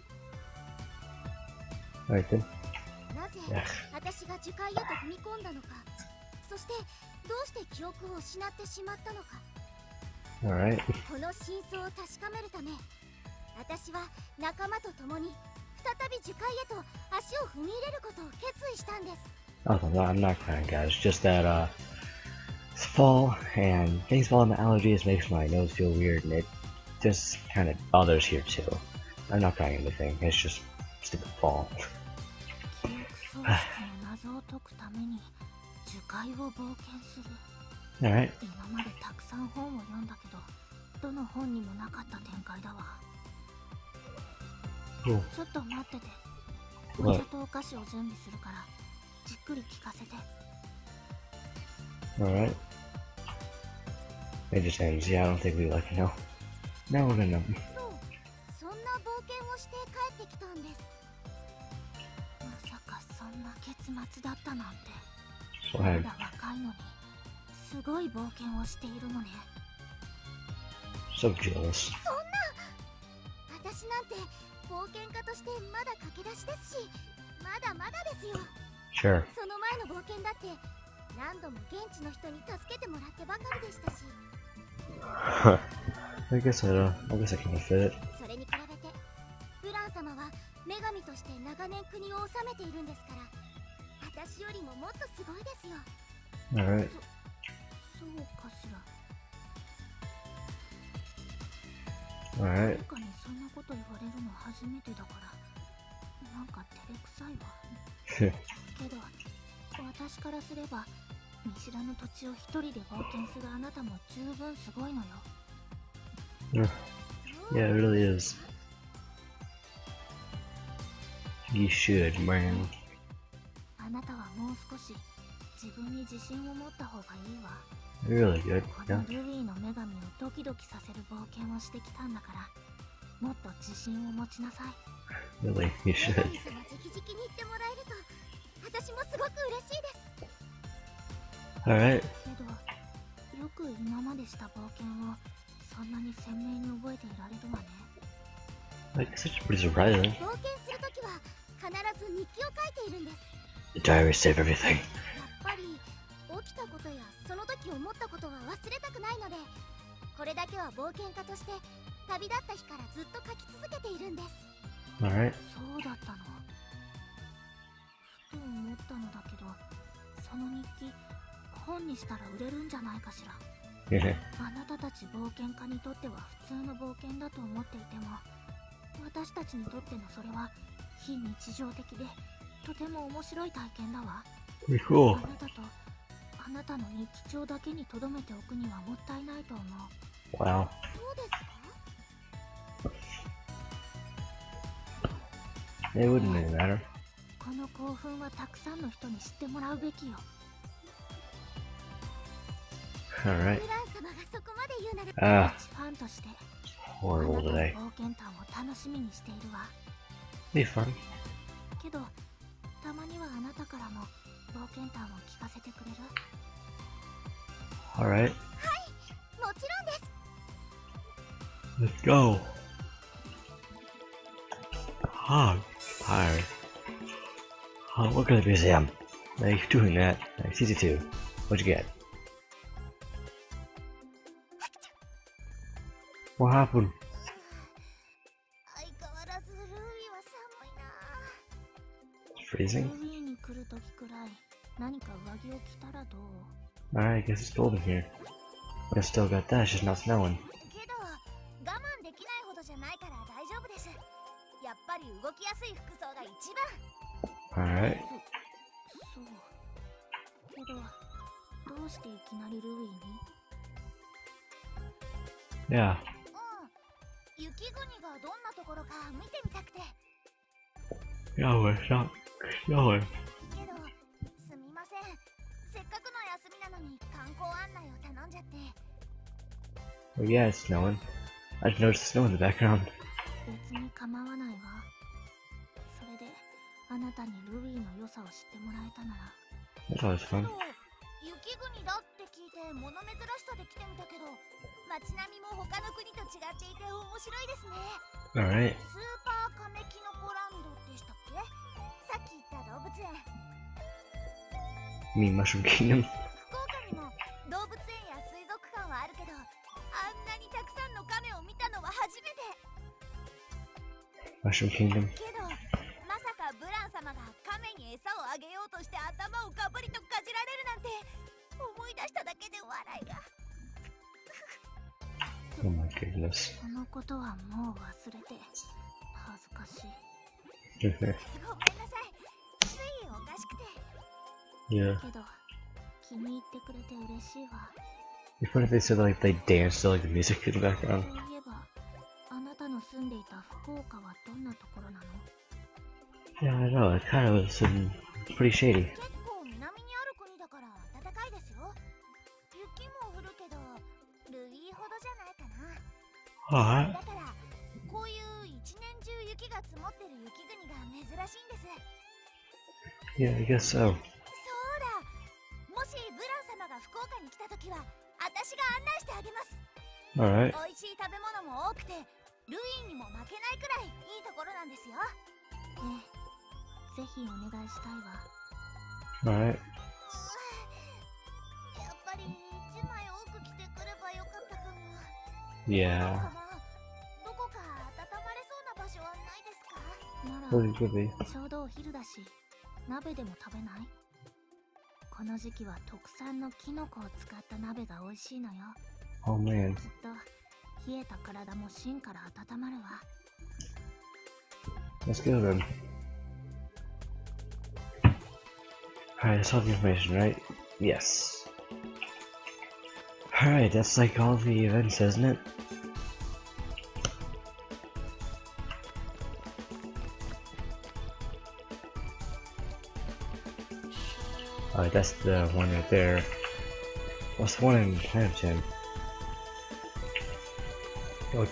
Alright then. なぜ Yeah. 私が樹海へと踏み込んだのか、そしてどうして記憶を失ってしまったのか、 Alright. この真相を確かめるため、私は仲間と共に再び樹海へと足を踏み入れることを決意したんです。 Oh, no, I'm not crying, guys. Just that, it's fall, and things falling my allergies makes my nose feel weird, and it just kind of bothers here, too. I'm not crying anything. It's just stupid fall. 記憶喪失の謎を解くために樹海を冒険する。 Alright. 今までたくさん本を読んだけど、どの本にもなかった展開だわ。 Cool. ちょっと待ってて。 What? お茶とお菓子を準備するからじっくり聞かせて。 Alright. It just ends. Yeah, I don't think we like to know. Now we're gonna know. と、そんな冒険をして帰ってきたんです。 まさかそんな結末だったなんて。 What ま happened? だ若いのにすごい冒険をしているのね。 so jealous. 私なんて冒険家としてまだ駆け出しですし、まだまだですよ。 Sure. その前の冒険だって何度も現地の人に助けてもらってばかりでしたし。 I guess I can fit it. それに比べてブラン様は女神として長年国を治めているんですから、私よりももっとすごいですよ。 Alright. そうかしら。 Alright. 誰かにそんなこと言われるの初めてだから、なんか照れくさいわ。けど私からすれば見知らぬ土地を一人で冒険するあなたも十分すごいのよ。 Yeah, it really is. You should, man. あなたはもう少し自分に自信を持った方がいいわ。 You're really good. こ Yeah. のルビーの女神をドキドキさせる冒険をしてきたんだから、もっと自信を持ちなさい。 Really, you 女 should. 神様直々に言ってもらえると私もすごく嬉しいです。 Alright. けどよく今までした冒険をそんなに鮮明に覚えていられるわね。 I guess it's pretty surprising. 冒険するときは必ず日記を書いているんです。 The diary saved everything. やっぱり起きたことやその時思ったことは忘れたくないので、これだけは冒険家として旅立った日からずっと書き続けているんです。 Alright. そうだったの。ふと思ったのだけど、その日記本にしたら売れるんじゃないかしら。 Yeah. あなたたち冒険家にとっては普通の冒険だと思っていても、私たちにとってのそれは非日常的でとても面白い体験だわ。 Pretty cool. あなたとあなたの日記帳だけに留めておくにはもったいないと思う。 Wow. そうですか？ It wouldn't really matter. この興奮はたくさんの人に知ってもらうべきよ。 Alright. ブラン様がそこまで言うなら、 Ah, 一ファンとしてあ horrible なたの today. 冒険譚を楽しみにしているわ。 Be fun. けどたまにはあなたからも冒険譚を聞かせてくれる？ Alright. もちろんです。 Let's go. Ah, tired. Oh, look at the museum. Nice doing that. Nice, easy too. What'd you get? What happened? 相変わらずルーイは寒いな。 It's freezing? ルビーに来るときくらい何か上着を着たらどう？ Alright, I guess it's cold in here. But I still got that, it's just not snowing. けど我慢できないほどじゃないから大丈夫です。やっぱり動きやすい服装が一番。 Alright. そうけどどうしていきなりルビーに？ Yeah. 雪国がどんなところか見てみたくて。 Yo, it's not snowing. けどすみません、せっかくの休みなのに観光案内を頼んじゃって。 Well, yeah, it's snowing. I just noticed the snow in the background. 別に構わないわ。それであなたにルビーの良さを知ってもらえたなら。 That's always け fun. ど雪国だって聞いて物珍しさで来てみたけど、街並みも他の国と違っていて面白いですね。 Alright. スーパーカメキノコランドでしたっけ？さっき言った動物園。 You mean Mushroom Kingdom? 福岡にも動物園や水族館はあるけど、あんなにたくさんのカメを見たのは初めて。 Mushroom Kingdom. けどまさかブラン様がカメに餌をあげようとして頭をガブリとかじられるなんて、思い出しただけで笑いが。 Oh my goodness. そのことはもう忘れて恥ずかしい。 ごめんなさい、ついおかしくて。 Yeah. けど気に入ってくれて嬉しいわ。 It's funny if they said like they danced to like the music in the そ background. ういえばあなたの住んでいた福岡はどんなところなの？ Yeah, I know. It kind of was pretty shady. 結構南にある国だから暖かいですよ。雪も降るけどルイほどじゃないかな。 Alright. だからこういう一年中雪が積もってる雪国が珍しいんです。 Yeah, I guess so. そうだ、もしブラン様が福岡に来た時は私が案内してあげます。 Alright. 美味しい食べ物も多くてルイにも負けないくらいいいところなんですよ。 ぜひお願いしたいわ。 Alright. やっぱり1枚多く着てくればよかったかも。 Yeah. どこか温まれそうな場所はないですか？ なら Really could be. ちょうどお昼だし、鍋でも食べない？この時期は特産のキノコを使った鍋が美味しいのよ。 Oh man. きっと冷えた体も芯から温まるわ。 Let's go then. Alright, that's all the information, right? Yes. Alright, that's like all the events, isn't it? Alright, that's the one right there. What's the one in Hampton? Oh.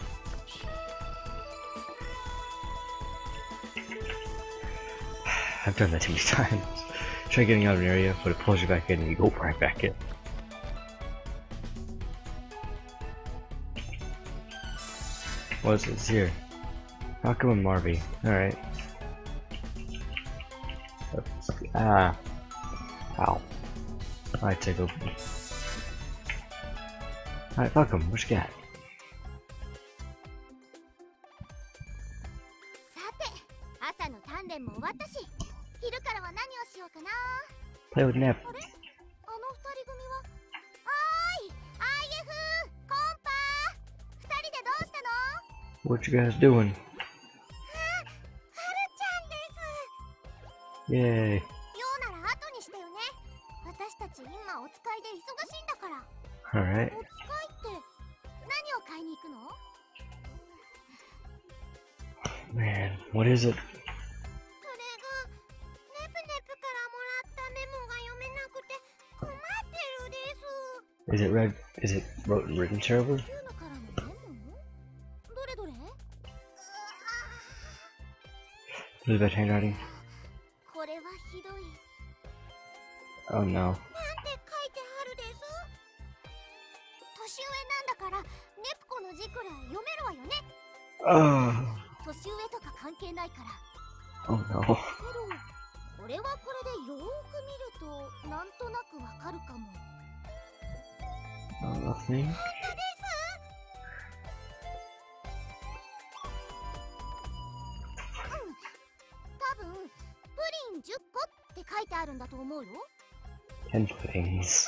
I've done that too many times. Try getting out of an area, but it pulls you back in and you go right back in. What's this here? Malcolm and Marvy. Alright. Ah. Ow. Alright, take over. Alright, Malcolm, what you got? さて、朝の鍛錬も終わったし、昼からは何をしようかな。 Play with Nep. あれ、あの二人組は。おーい、IF、コンパ、二人でどうしたの？ What you guys doing? はるちゃんです。 Yay. ようなら後にしてよね。私たち今お使いで忙しいんだから。 Alright. お使いって何を買いに行くの？ Man, what is it? それがネプネプからもらったメモが読めなくて困ってるです。 Is it red? Is it written terribly? ユーノからのメモ？どれどれ？ Really bad handwriting? これはひどい。 Oh no. なんて書いてあるです？年上なんだからネプコの字くらい読めるわよね。 Oh. 年上とか関係ないから。 Oh no. けどこれはこれでよーく見るとなんとなくわかるかも。 Nothing. 本当です。多分プリン10個って書いてあるんだと思うよ。 10 puddings. す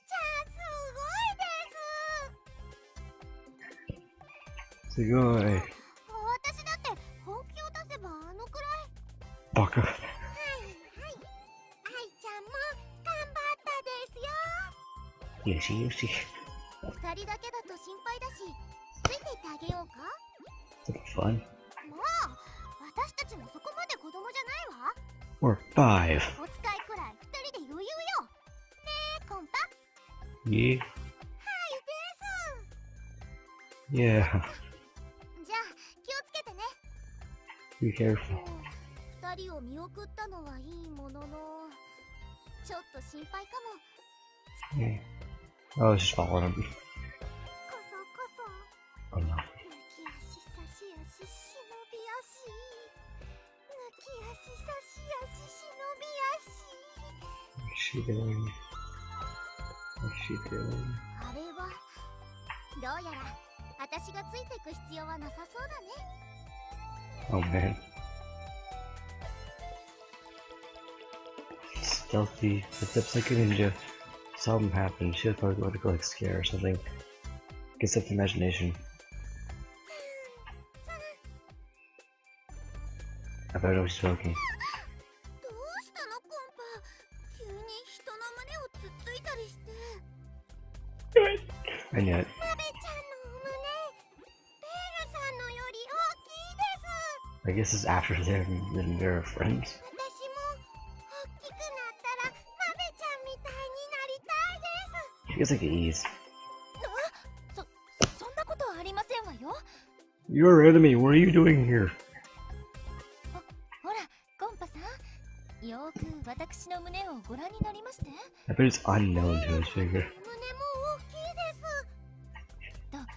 ごいです。 Sugoi. 私だって本気を出せばあのくらい。 Baka. はいはい。愛ちゃんも頑張ったですよ。 Yoshi Yoshi. 二人だけだと心配だし、ついていってあげようか。 It's fun. もう私たちもそこまで子供じゃないわ。 We're 5. お使いくらい二人で余裕よ。ねえコンパ。 Yeah. はいです。 Yeah. じゃあ気をつけてね。 Be careful. 二人を見送ったのはいいものの、ちょっと心配かも。 Yeah. Oh, I was just following him. こそこそ。 Oh no. 抜き足差し足忍び足。抜き足差し足忍び足。 What's she doing? What's she doing? あれはどうやら私がついていく必要はなさそうだね。 Oh man. Stealthy. Footsteps like a ninja. Seldom happens. She would probably go to go like scare or something. Gets up the imagination. I thought I was joking. どうしたのコンパ。急に人の胸をつっついたりして。 I knew it. ナベちゃんのお胸、ベールさんのより大きいです。 I guess it's after they're friends. 私も大きくなったらナベちゃんみたいになりたいです。 She gets like E's. そんなことはありませんわよ。 You're our enemy. What are you doing here? ほら、コンパさん、よーく私の胸をご覧になりまして。 I bet it's unknown to his figure. 胸も大きいです。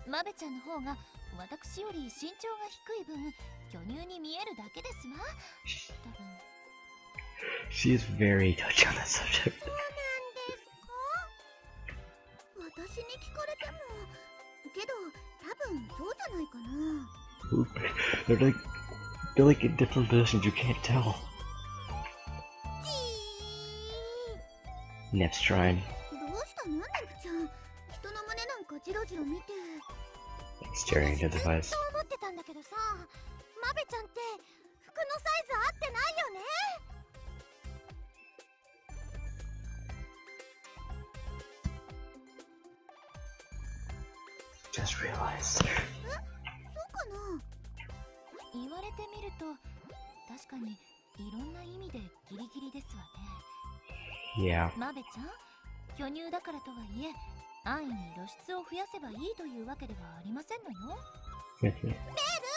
マベちゃんの方が私より身長が低い分巨乳に見えるだけですわ。多分。 She is very touchy on that subject. 私に聞かれても、けど多分そうじゃないかな。 They're like in different positions. You can't tell. Nep's trying. どうしたのネプちゃん。人の胸なんかジロジロ見て。 Staring into the device. ずっと思ってたんだけどさ、マベちゃんって服のサイズ合ってないよね。 Just realized. そうかな。 言われてみると確かにいろんな意味でギリギリですわね。 Yeah. マベちゃん、巨乳だからとはいえ安易に露出を増やせばいいというわけではありませんのよ。 ベール、鏡。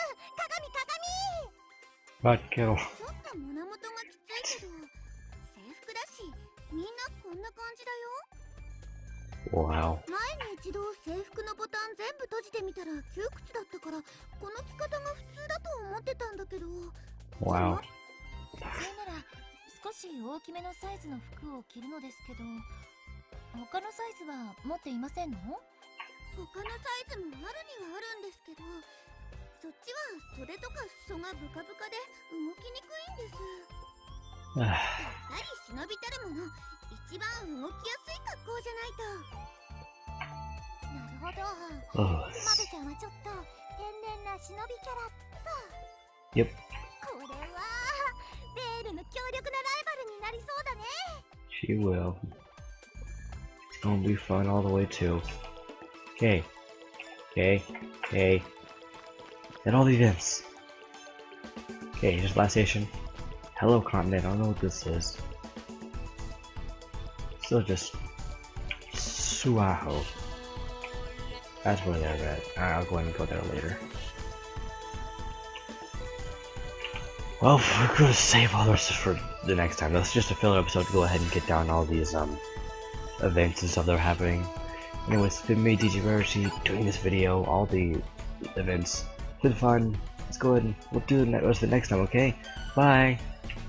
But kill. ちょっと胸元がきついけど、制服だし、みんなこんな感じだよ。 Wow. 前に一度制服のボタン全部閉じてみたら窮屈だったから、この着方が普通だと思ってたんだけど。 Wow. それなら少し大きめのサイズの服を着るのですけど、他のサイズは持っていませんの？ 他のサイズもあるにはあるんですけど、そっちは袖とか裾がブカブカで動きにくいんです。やっぱり忍びたるもの、一番動きやすい格好じゃないと。なるほど。マベちゃんはちょっと天然な忍びキャラっと。 Yep. これはベールの強力なライバルになりそうだね。 She will. It's gonna be fun all the way too. Okay. At all the events. Okay, here's last station. Hello continent, I don't know what this is. Still just Suaho. That's where they're at. Alright, I'll go ahead and go there later. Well, we're gonna save all the rest for the next time. That's just a filler episode to go ahead and get down all these events and stuff that are happening. Anyways, it's been me, DJ Rarity, doing this video, all the events. It's been fun. Let's go ahead and we'll do the rest of it next time, okay? Bye!